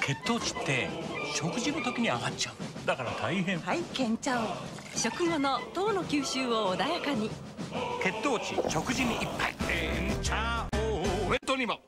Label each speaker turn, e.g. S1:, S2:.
S1: 血糖値って食事の時に上がっちゃう。だから大変。
S2: はい、ケンチャオ。食後の糖の吸収を穏やかに。
S1: 血糖値食事に一杯。ケンチャオ。ウェットにも